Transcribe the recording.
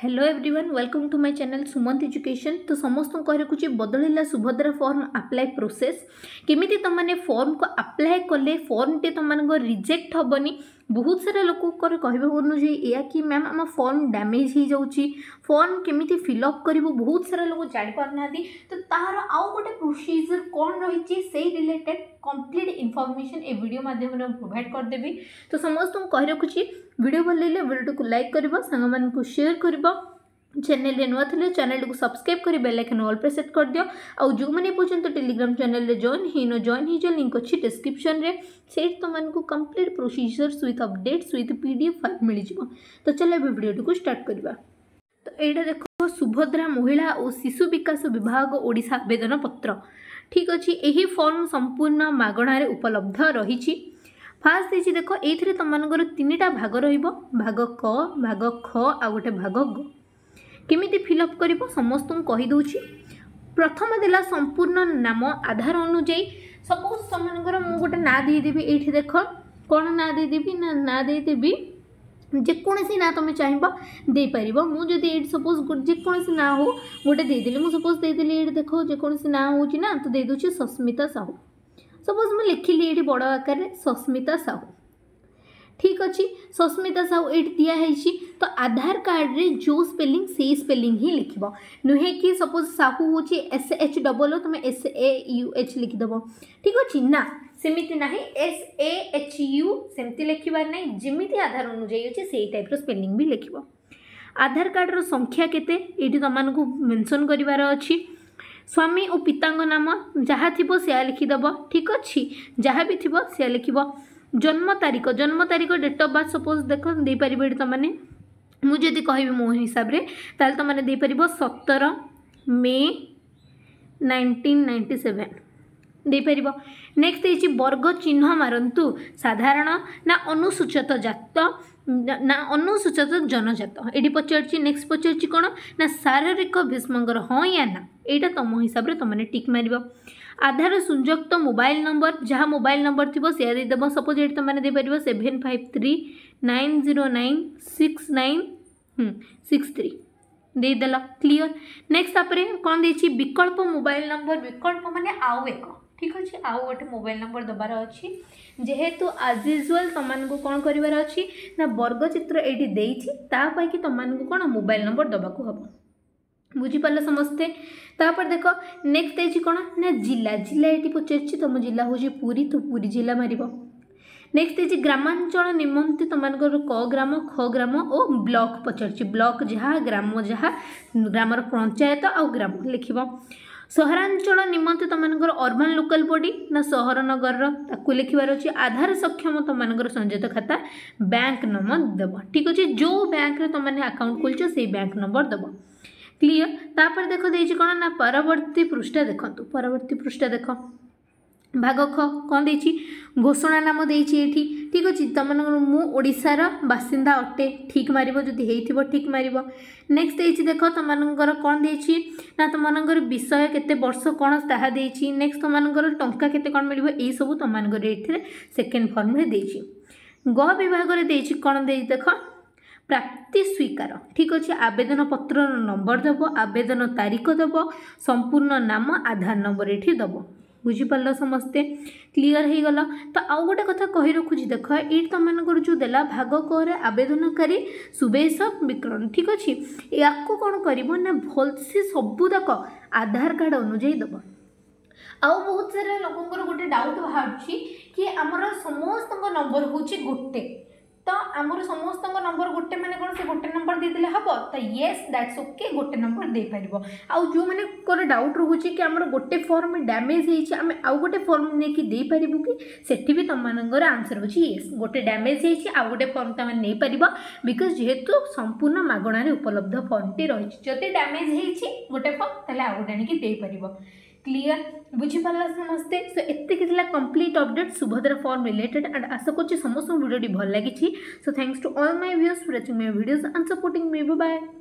Hello everyone welcome to my channel Sumant education. तो समस्त कह रखुच्छे बदलला सुभद्रा फॉर्म अप्लाई प्रोसेस केमिति तुमने फॉर्म को अप्लाई कले फॉर्म टे तुम रिजेक्ट हेनी। बहुत सारा लोक कहूँ या कि मैम आम फॉर्म डैमेज हो जाऊँगी फॉर्म केमिति फिलअप कर बहुत सारा लोग जापारना तो तार आउ गोटे प्रोसीजर कौन रही से रिलेटेड कंप्लीट इनफॉरमेशन ए वीडियो माध्यम प्रोवाइड करदेवी। तो समस्त कह रखुच्छी वीडियो भल लगे वीडियो को लाइक कर सांग मान को शेयर कर चैनल रे नुआ थे चैनल को सब्सक्राइब कर बेल आइकन ऑल पे सेट कर दियो। आउ जो मैंने पर्यंत टेलीग्राम चैनल रे जॉइन हो लिंक अच्छी डिस्क्रिप्शन रे से तुमको complete procedures with updates with PDF file मिल जाव। तो चलो वीडियो को स्टार्ट करवा। तो यहाँ देखो सुभद्रा महिला और शिशु विकास विभाग ओडिशा आवेदन पत्र ठीक अच्छे यही फॉर्म संपूर्ण मागणार उपलब्ध रही। फास्ट देखिए देख ये तुम तीन भाग भाग क भाग ख आ गोटे भाग ग केमिति फिलअप कर समस्त कहीदे। प्रथम देला संपूर्ण नाम आधार अनुजाई सपोज तुमर मु गोटे ना देदेवी ये देख कौन ना देदेवी ना देदेवी जेकोसी ना तुम चाहब देपर मुझे सपोज जेकोसी ना हो गोटे देदेली मुझे सपोज देदेली ये देख जेकोसी ना हो तो देदे सस्मिता साहू सपोज मुझे लिखिली ये बड़ आकार सस्मिता साहू ठीक अच्छे सस्मिता साहू ये दिखाई। तो आधार कार्ड रे जो स्पेलिंग से स्पेलिंग ही लिख नुहे कि सपोज साहू हूँ SH तुम SAUH लिखिदेव ठीक अच्छे ना सेमती ना SAHU सेमती लिखबार ना जमीती आधार अनुजाई अच्छे से टाइप स्पेलिंग भी लिख। आधार कार्ड रो संख्या केते ये तुमको मेंशन करार अच्छी। स्वामी और पिता नाम जहाँ थी से लिखिदेव ठीक अच्छे जहाँ भी थी से लिख। जन्म तारीख डेट ऑफ बर्थ सपोज देख दे पारे तुमने मुझे कहि मो हिसाब से ताल तुमने दे पार 17 मे 1997 दे पार। नेक्स्ट ये वर्ग चिन्ह मारंतु साधारण ना अनुसूचित जात ना अनुसूचित जनजात ये पचार। नेक्स्ट पचार कौन ना शारीरिक भीष्मंकर हाँ या ना यहाँ तुम हिसाब से तुमने टिक मार। आधार संयुक्त मोबाइल नंबर जहाँ मोबाइल नंबर थी से देदेव सपोज ये तुमने दे पार 7539096963 देदेल क्लीयर। नेक्स्ट तापर कौन दे विकल्प मोबाइल नंबर विकल्प माने आउ एक ठीक अच्छे आउ गोटे मोबाइल नंबर दबार अच्छी जेहेतु आज यूजुआल तुमको कौन करार अच्छी ना वर्गचित्र ये देपाई कि तुमको कौन मोबाइल नंबर दबाक हम बुझीपार समस्ते। तापर देख नेक्स्ट देखिए कौन ना जिला जिला ये पचार तुम जिला हूँ पुरी तो पुरी जिला मार। नेक्स्ट देखिए ग्रामांचल निमंते तुमको क ग्राम ख ग्राम और ब्लॉक पचार ब्लॉक जहाँ ग्राम जहाँ ग्रामर पंचायत आ ग्राम लिख। सहरांचल निमंते तुमको अर्बन लोकल बॉडी ना सहर नगर ताकू लिखबार अच्छे। आधार सक्षम तुमको संचित खाता बैंक नंबर देव ठीक अच्छे जो बैंक तुमने अकाउंट खोल से बैंक नंबर देव क्लीयर। तापर देख देती कौन ना परवर्ती पृष्ठा देखु परवर्ती पृष्ठा देख भाग ख कौन देती घोषणा नाम देती ठीक अच्छे तुम मु ओडिशार बासिंदा अटे ठीक मार जो ठीक मार। नेक्स्ट देती देख तुमर कौन देती ना तुमर विषय केते वर्ष कौन ताहा देती। नेक्स्ट तुमर टंका केते कौन मिल यही सब तुमको ये सेकेंड फॉर्म में देती। ग विभाग में देती कौन दे देख प्राप्ति स्वीकार ठीक अच्छे आवेदन पत्र नंबर दब आवेदन तारीख दब संपूर्ण नाम आधार नंबर ये दब बुझीपार समस्ते क्लीयर हो गला। तो आउ गोटे कथा कही रखुच्छी देख ये तुमको जो देला भाग क आवेदनकारी सुबेश विक्रम ठीक अच्छे या कौन कर भल से सबूतक आधार कार्ड अनुजाई दब। आउ बहुत सारे लोगों गोटे डाउट बाहर कि आमर समस्त नंबर हूँ गोटे तो आमर समस्त नंबर गोटे मैंने कौन से गोटे नंबर देदेले हम तो येस दैट्स ओके गोटे नंबर दे पार। आउ जो मैंने डाउट रोचे कि आमर गोटे फॉर्म डैमेज होती आम आउ गोटे फॉर्म नहीं दे पारू कि सेठी भी तुम आंसर हो येस गोटे डैमेज होती आउ गोटे फॉर्म तुम नहीं पार बिकज जेहेतु संपूर्ण मागणार उपलब्ध फॉर्म टी रही जदि डैमेज होती गोटे फॉर्म ताले आउ गोटे आनिक दे पार क्लीयर बुझीपार समस्ते। सो एतिक complete update Subhadra form related and आशा कर समस्त वीडियो भल लगी। So thanks to all my viewers for watching my videos and supporting me. Bye bye.